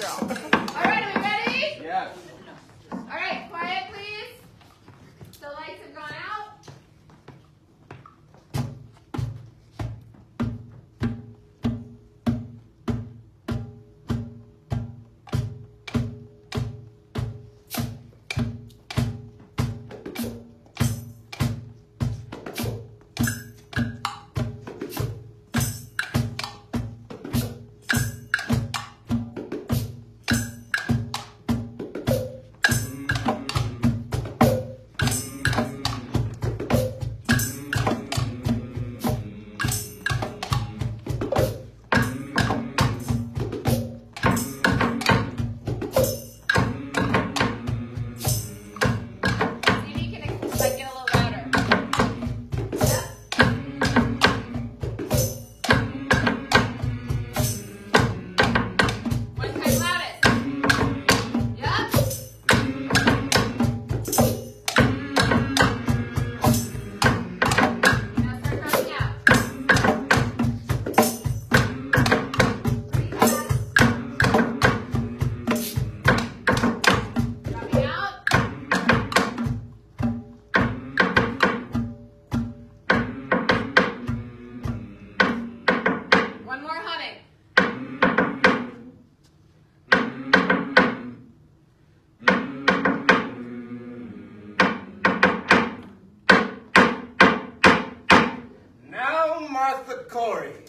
girl. All right, are we ready? Yes. All right, quiet, please. The lights have gone out. One more humming. Now, Martha Corey.